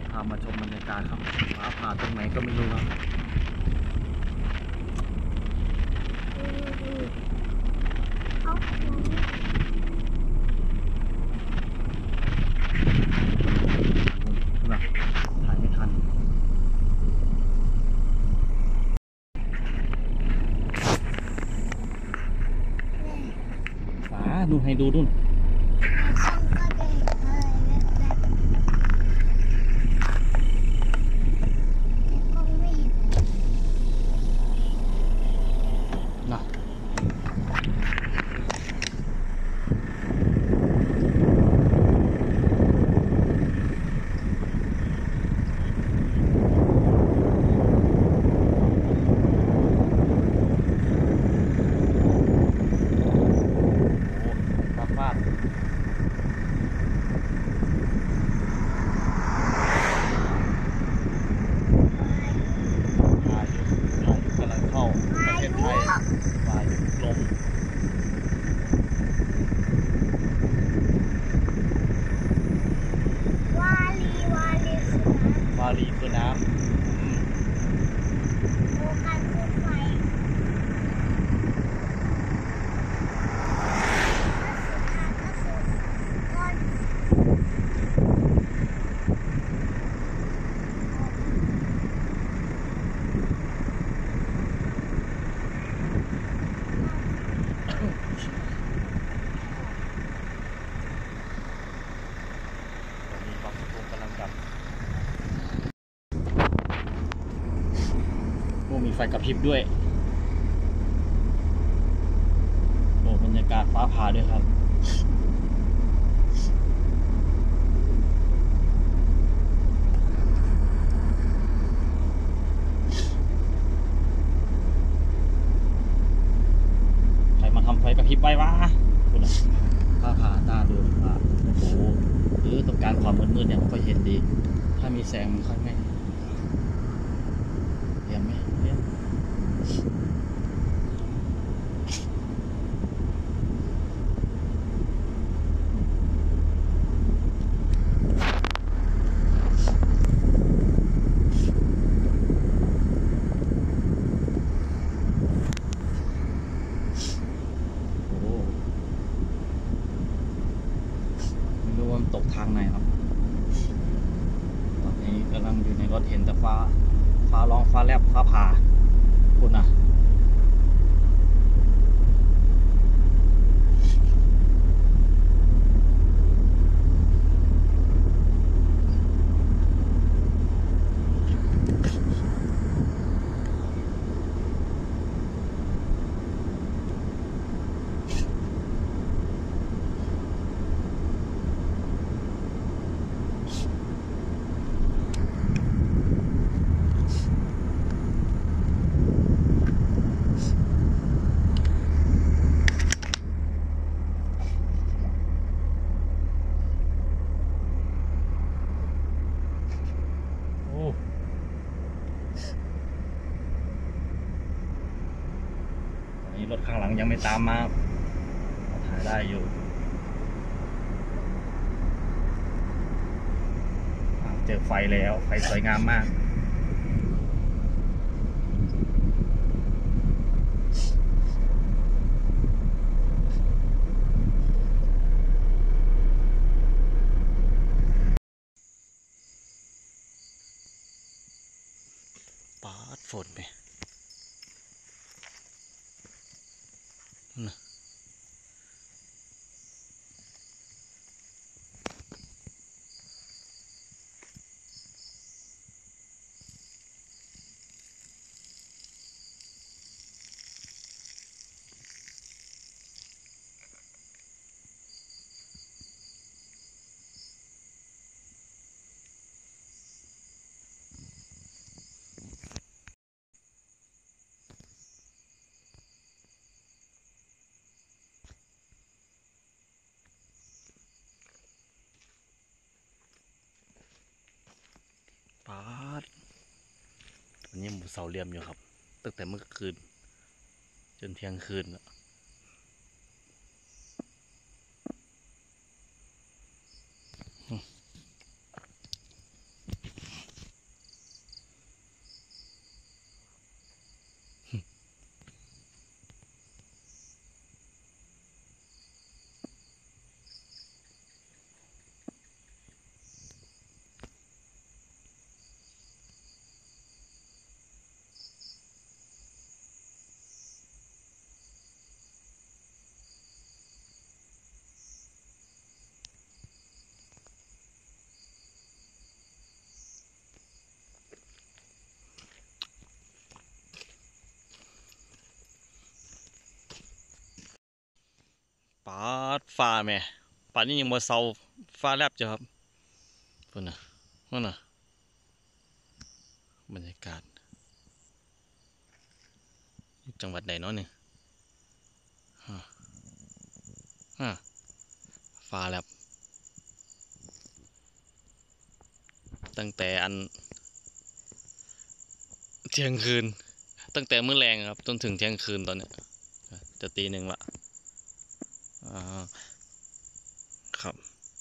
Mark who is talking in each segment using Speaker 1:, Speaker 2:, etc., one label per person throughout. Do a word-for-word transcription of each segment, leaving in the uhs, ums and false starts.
Speaker 1: พามาชมบรรยากาศครับฟ้าผ่าตรงไหนก็ไม่รู้ครับนะถ่ายไม่ทันฟ้าดูให้ดูดูวารีคือน้ำโอการคือไฟมีไฟกระพริบด้วยโอ้บรรยากาศฟ้าผ่าด้วยครับใครมาทำไฟกระพริบไว้วะคุณฟ้าผ่าตาดูว่าโอ้โหหรือต้องการความมืดๆเนี่ยก็เห็นดีถ้ามีแสงมันค่อยไม่เรียนไหมเรียนตกทางไหนครับตอนนี้กำลังอยู่ในรถเห็นแต่ฟ้าฟ้าร้องฟ้าแลบฟ้าผ่าคุณอ่ะรถข้างหลังยังไม่ตามมาถ่ายได้อยู่เจอไฟแล้วไฟสวยงามมากปาดฝนไปนะปาดวันนี้หมูเสาเรียมอยู่ครับตั้งแต่เมื่อคืนจนเที่ยงคืนแล้วฟ้าแม่ป่านนี้ยังบ่เซาฟ้าแลบจ้ะครับพุ่นน่ะพุ่นน่ะบรรยากาศจังหวัดใดเนาะนี่ฮะฮะฟ้าแลบตั้งแต่อันเที่ยงคืนตั้งแต่มื้อแรงครับจนถึงเที่ยงคืนตอนนี้จะตีหนึ่งละอ่าครับ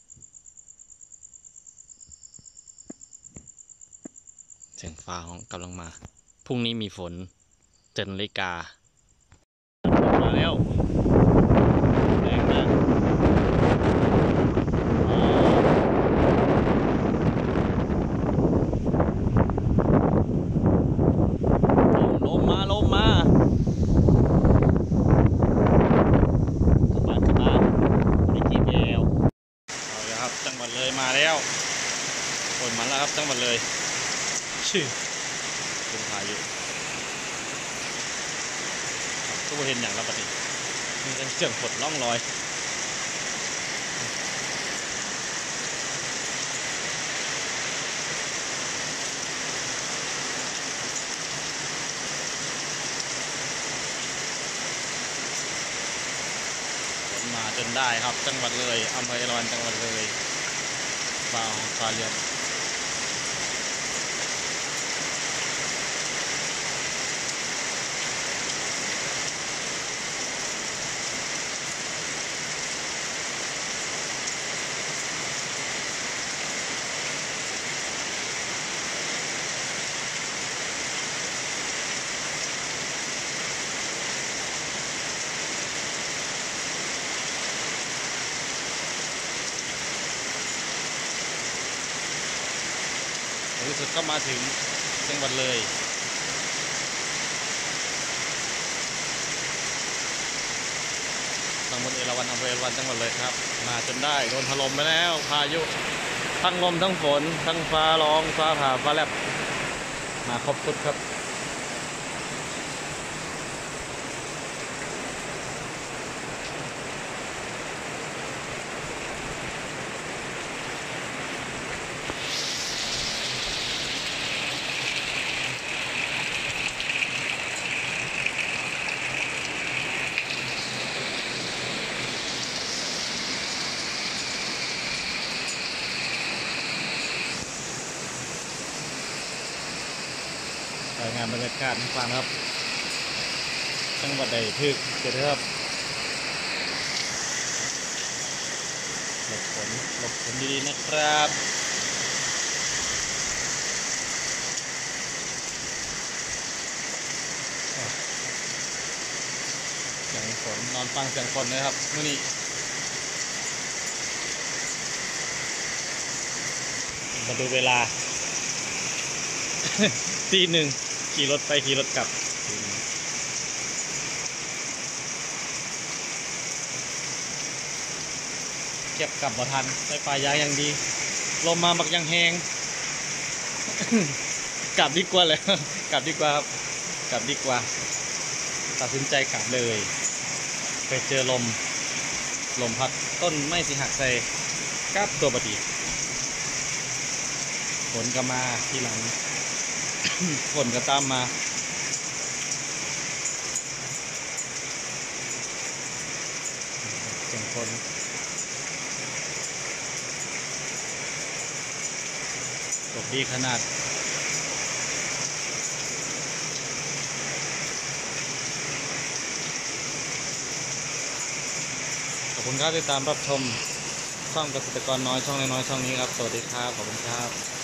Speaker 1: เสียงฟ้าของกำลังมาพรุ่งนี้มีฝนเจ็ดนาฬิกามาแล้วแรงมากลมมาลมมาจังหวัดเลยมาแล้วฝนมาแล้วครับจังหวัดเลยชื่อเป็นพายุก็บ่เห็นอย่างละปฏิมีแต่เสียงฝนล่องลอยฝนมาจนได้ครับจังหวัดเลยอำเภอเอราวัณจังหวัดเลยฟ้าฟ้าเรียบในที่สุดก็มาถึงจังหวัดเลยตำบลเอราวัณอำเภอเอราวัณจังหวัดเลยครับมาจนได้โดนถล่มไปแล้วพายุทั้งลมทั้งฝนทั้งฟ้าร้องฟ้าผ่าฟ้าแลบมาครบชุดครับรายงานบรรยากาศให้ฟังครับจังหวัดใดทึกเกิดครับหลบฝนหลบฝนดีๆนะครับเสียงฝนนอนฟังเสียงฝนนะครับมื้อนี้มาดูเวลา ตีหนึ่งขี่รถไปขี่รถกลับเก็บกลับบ่ทันไฟฟ้าย้ายยังดีลมมาบักยังแหง กลับดีกว่าเลย กลับดีกว่าครับกลับดีกว่าตัดสินใจกลับเลยไปเจอลมลมพัดต้นไม้สิหักใส่กับตัวบดีฝนก็มาทีหลัง ฝนก็ตามมาเสียงฝนตกดีขนาดขอบคุณครับที่ตามรับชมช่องเกษตรกรน้อยช่องน้อยช่องนี้ครับสวัสดีครับขอบคุณครับ